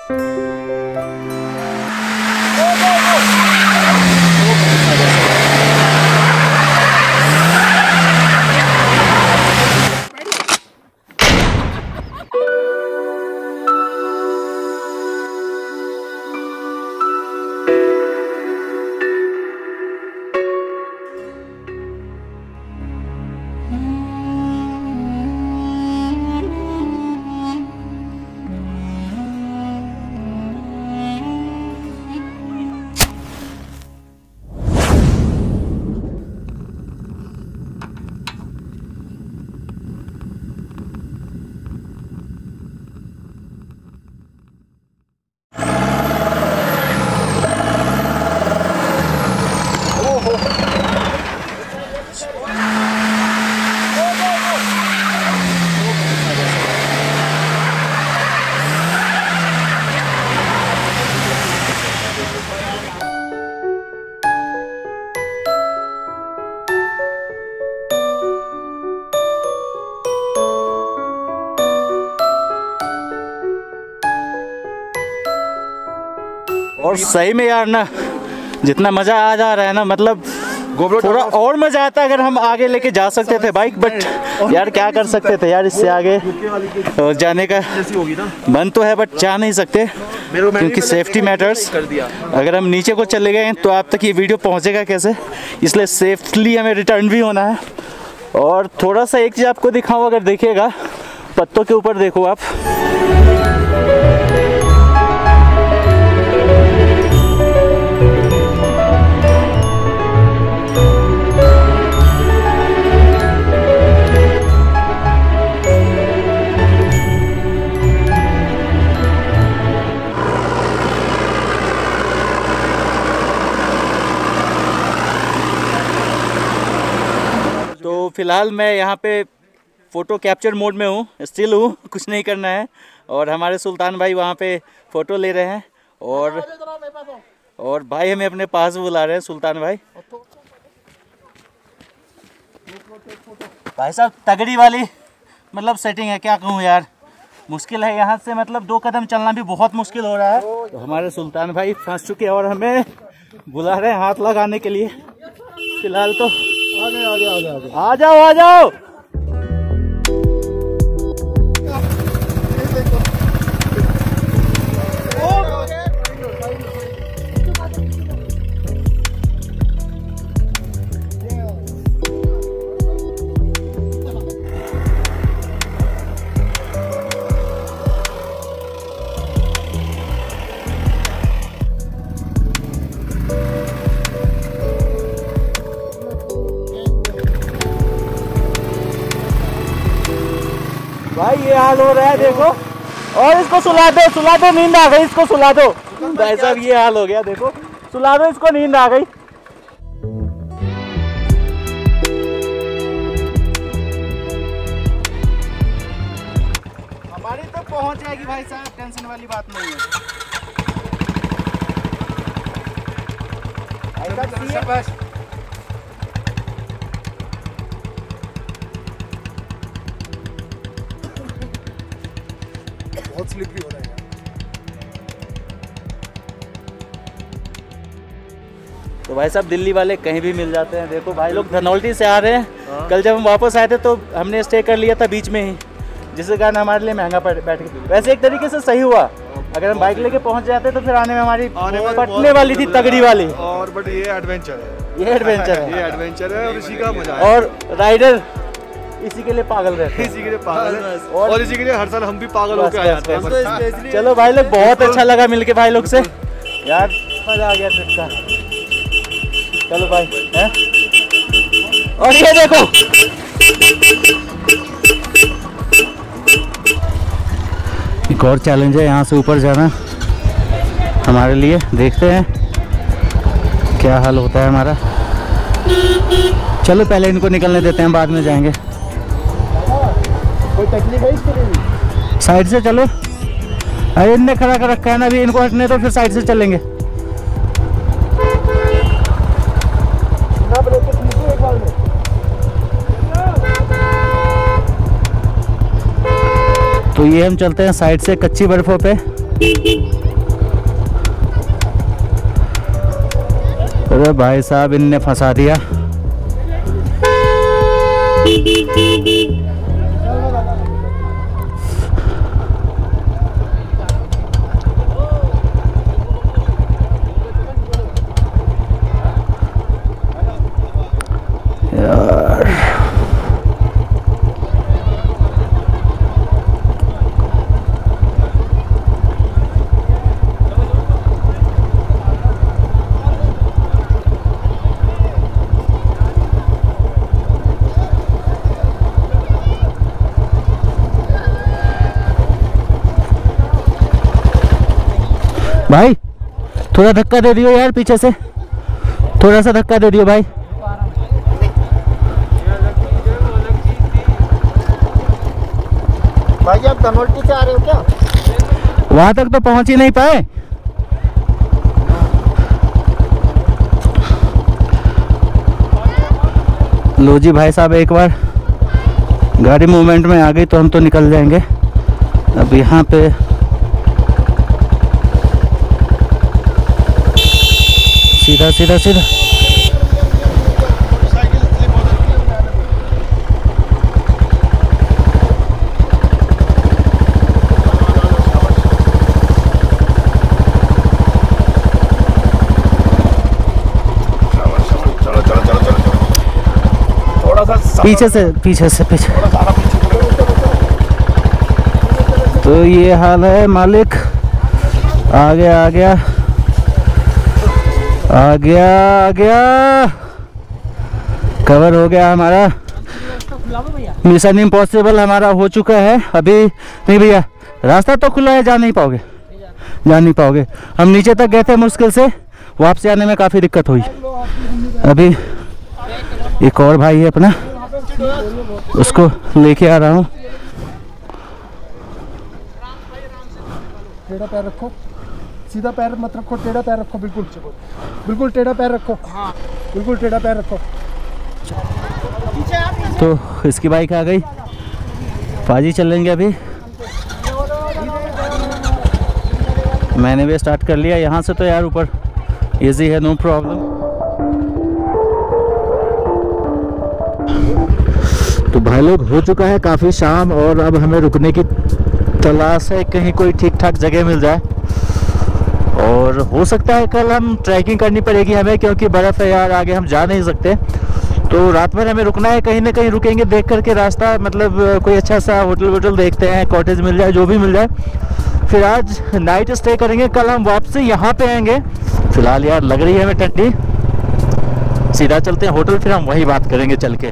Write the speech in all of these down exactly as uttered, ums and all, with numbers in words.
और सही में यार ना, जितना मज़ा आ जा रहा है ना, मतलब थोड़ा और मज़ा आता अगर हम आगे लेके जा सकते थे बाइक, बट यार क्या कर सकते थे यार, इससे आगे जाने का मन तो है बट जा नहीं सकते क्योंकि सेफ्टी मैटर्स। अगर हम नीचे को चले गए तो आप तक ये वीडियो पहुंचेगा कैसे, इसलिए सेफ्टली हमें रिटर्न भी होना है। और थोड़ा सा एक चीज़ आपको दिखाऊँ, अगर देखिएगा पत्तों के ऊपर देखो आप, तो फिलहाल मैं यहाँ पे फ़ोटो कैप्चर मोड में हूँ, स्टिल हूँ, कुछ नहीं करना है। और हमारे सुल्तान भाई वहाँ पे फ़ोटो ले रहे हैं और और भाई हमें अपने पास बुला रहे हैं। सुल्तान भाई भाई साहब तगड़ी वाली मतलब सेटिंग है, क्या कहूँ यार, मुश्किल है यहाँ से, मतलब दो कदम चलना भी बहुत मुश्किल हो रहा है। तो हमारे सुल्तान भाई फंस चुके हैं और हमें बुला रहे हैं हाथ लगाने के लिए। फिलहाल तो आ जाओ आ जाओ आ जाओ आ जाओ। भाई ये हाल हो रहा है देखो, और इसको सुला दो सुला दो, नींद आ गई, इसको सुला दो भाई साहब, ये हाल हो गया देखो, सुला दो इसको, नींद आ गई। हमारी तो पहुंच जाएगी भाई साहब, टेंशन वाली बात नहीं है। बस बहुत स्लिपरी हो रहा है। तो भाई साहब दिल्ली वाले कहीं भी मिल जाते हैं। देखो भाई लोग धनौल्टी से आ रहे हैं। कल जब हम वापस आए थे तो हमने स्टे कर लिया था बीच में ही, जिसके कारण हमारे लिए महंगा बैठ के। वैसे एक तरीके से सही हुआ, अगर हम बाइक लेके पहुंच जाते तो फिर आने में हमारी पटने वाली थी तगड़ी वाली। और बट ये एडवेंचर है, ये एडवेंचर है, ये एडवेंचर है और इसी का मजा है। और राइडर इसी के लिए पागल रहते हैं, इसी के लिए पागल है और, और इसी के लिए हर साल हम भी पागल होकर आ जाते हैं। तो चलो भाई लोग, बहुत अच्छा लगा मिलके भाई लोग से यार, मजा आ गया ट्रिप का। चलो भाई है? और ये देखो एक और चैलेंज है यहाँ से ऊपर जाना हमारे लिए, देखते हैं क्या हाल होता है हमारा। चलो पहले इनको निकलने देते हैं, बाद में जाएंगे। कोई तकलीफ है इसके लिए? साइड से चलो, अरे इनने खड़ा कर रखा है ना, अभी इनको हटने तो फिर साइड से चलेंगे। तो ये हम चलते हैं साइड से कच्ची बर्फों पे। अरे भाई साहब इनने फंसा दिया। यार भाई थोड़ा धक्का दे दियो यार, पीछे से थोड़ा सा धक्का दे दियो भाई। भाई आप धनोल्टी से आ रहे हो क्या? वहां तक तो पहुंच ही नहीं पाए। लो जी भाई साहब, एक बार गाड़ी मूवमेंट में आ गई तो हम तो निकल जाएंगे। अब यहाँ पे सीधा सीधा सीधा पीछे से पीछे से पीछे। तो ये हाल है मालिक। आ गया आ गया आ गया आ गया कवर हो गया हमारा। मिशन इम्पॉसिबल हमारा हो चुका है। अभी नहीं भैया, रास्ता तो खुला है, जा नहीं पाओगे, जा नहीं पाओगे। हम नीचे तक गए थे मुश्किल से, वापसी आने में काफ़ी दिक्कत हुई। अभी एक और भाई है अपना, उसको लेके आ रहा हूँ। टेढ़ा पैर रखो, सीधा पैर मत रखो, टेढ़ा पैर रखो, बिल्कुल बिल्कुल टेढ़ा पैर रखो, हाँ बिल्कुल टेढ़ा पैर रखो। तो इसकी बाइक आ गई, पाजी चलेंगे अभी। मैंने भी स्टार्ट कर लिया यहाँ से, तो यार ऊपर इजी है, नो प्रॉब्लम। तो भाई लोग हो चुका है काफ़ी शाम, और अब हमें रुकने की तलाश है, कहीं कोई ठीक ठाक जगह मिल जाए। और हो सकता है कल हम ट्रैकिंग करनी पड़ेगी हमें, क्योंकि बर्फ़ है यार, आगे हम जा नहीं सकते। तो रात भर हमें रुकना है, कहीं ना कहीं रुकेंगे देख करके रास्ता, मतलब कोई अच्छा सा होटल वोटल देखते हैं, कॉटेज मिल जाए, जो भी मिल जाए। फिर आज नाइट स्टे करेंगे, कल हम वापसी यहाँ पे आएंगे। फिलहाल यार लग रही है हमें ठंडी, सीधा चलते हैं होटल, फिर हम वही बात करेंगे चल के।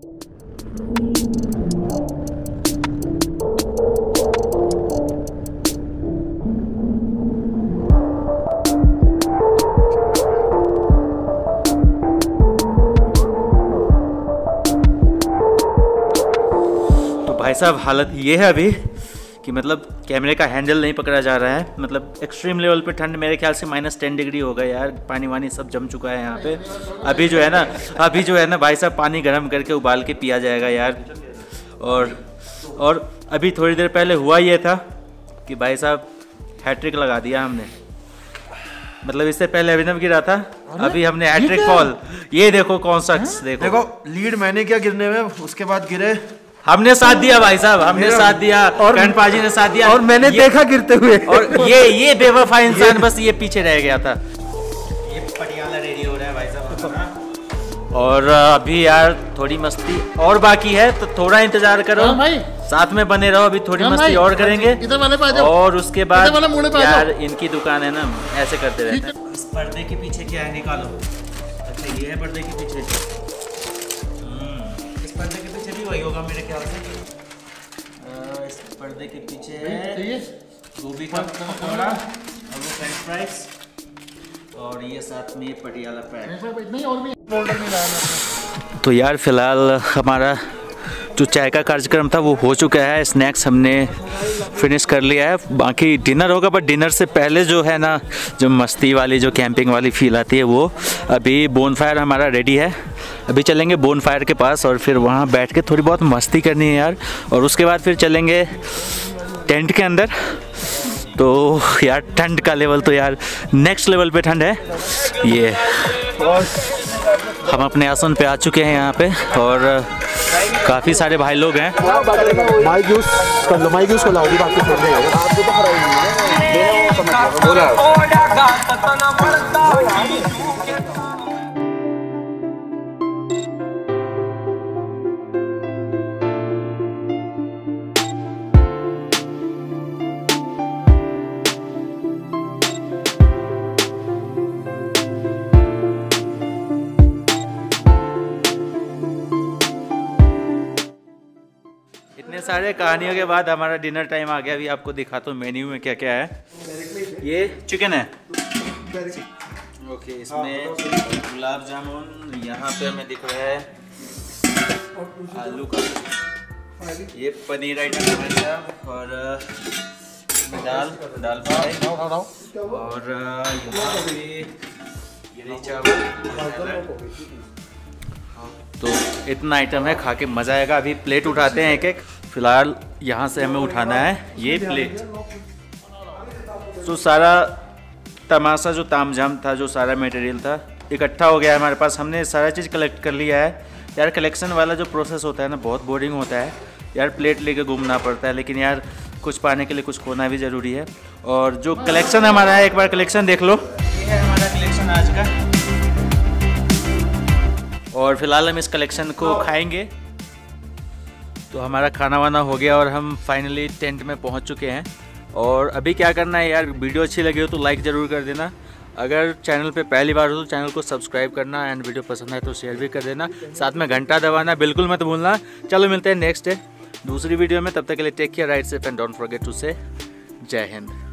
भाई साहब हालत ये है अभी कि मतलब कैमरे का हैंडल नहीं पकड़ा जा रहा है। मतलब एक्सट्रीम लेवल पे ठंड, मेरे ख्याल से माइनस टेन डिग्री होगा यार। पानी वानी सब जम चुका है यहाँ पे। अभी जो है ना अभी जो है ना भाई साहब, पानी गर्म करके उबाल के पिया जाएगा यार। और और अभी थोड़ी देर पहले हुआ ये था कि भाई साहब हैट्रिक लगा दिया हमने। मतलब इससे पहले अभिनव गिरा था, अभी हमने हैट्रिक कॉल। ये देखो कौन सा, देखो देखो लीड मैंने क्या गिरने में, उसके बाद गिरे हमने साथ दिया भाई साहब, हमने साथ दिया और पाजी ने साथ दिया, और मैंने देखा गिरते हुए। और ये ये बेवफा इंसान बस ये पीछे रह गया था। ये पटियाला रेडी हो रहा है भाई साहब। और अभी यार थोड़ी मस्ती और बाकी है, तो थोड़ा इंतजार करो भाई, साथ में बने रहो। अभी थोड़ी मस्ती और करेंगे, और उसके बाद यार इनकी दुकान है ना, ऐसे करते रहते हैं। इस पर्दे के पीछे क्या है निकालो। अच्छा ये है पर्दे के पीछे, पर्दे के पीछे भी वही होगा मेरे ख्याल से। इस पर्दे के पीछे है गोभी का पकौड़ा और वो फ्रेंच फ्राइज, और ये साथ में पटियाला पैक। तो यार फिलहाल हमारा जो चाय का कार्यक्रम था वो हो चुका है। स्नैक्स हमने फिनिश कर लिया है, बाकी डिनर होगा। बट डिनर से पहले जो है ना, जो मस्ती वाली, जो कैंपिंग वाली फील आती है, वो अभी बोनफायर हमारा रेडी है। अभी चलेंगे बोनफायर के पास और फिर वहाँ बैठ के थोड़ी बहुत मस्ती करनी है यार। और उसके बाद फिर चलेंगे टेंट के अंदर। तो यार ठंड का लेवल तो यार नेक्स्ट लेवल पे ठंड है ये। और हम अपने आसन पे आ चुके हैं यहाँ पे और काफ़ी सारे भाई लोग हैं। माइक यूज कर लो, माइक यूज कर लो, अभी बात कर रहे हैं। आपको तो खराब नहीं है। इतने सारे कहानियों के बाद हमारा डिनर टाइम आ गया। अभी आपको दिखाता हूँ मेन्यू में क्या क्या है। ये चिकन है, ओके। इसमें गुलाब जामुन, यहाँ पे हमें दिख रहा है आलू का, ये पनीर आइटम है और दाल दाल फ्राई और यहाँ पे ये चावल। तो इतना आइटम है, खा के मज़ा आएगा। अभी प्लेट उठाते हैं एक एक। फ़िलहाल यहाँ से हमें उठाना है ये प्लेट। तो सारा तमाशा जो तामझाम था, जो सारा मटेरियल था इकट्ठा हो गया है हमारे पास। हमने सारा चीज़ कलेक्ट कर लिया है। यार कलेक्शन वाला जो प्रोसेस होता है ना, बहुत बोरिंग होता है यार। प्लेट लेके घूमना पड़ता है, लेकिन यार कुछ पाने के लिए कुछ खोना भी ज़रूरी है। और जो कलेक्शन हमारा है, एक बार कलेक्शन देख लो। ये है हमारा कलेक्शन आज का। और फिलहाल हम इस कलेक्शन को खाएंगे। तो हमारा खाना वाना हो गया और हम फाइनली टेंट में पहुंच चुके हैं। और अभी क्या करना है यार, वीडियो अच्छी लगी हो तो लाइक ज़रूर कर देना। अगर चैनल पे पहली बार हो तो चैनल को सब्सक्राइब करना, एंड वीडियो पसंद आए तो शेयर भी कर देना। साथ में घंटा दबाना बिल्कुल मत भूलना। चलो मिलते हैं नेक्स्ट डे दूसरी वीडियो में। तब तक के लिए take care, ride safe and don't forget to say जय हिंद।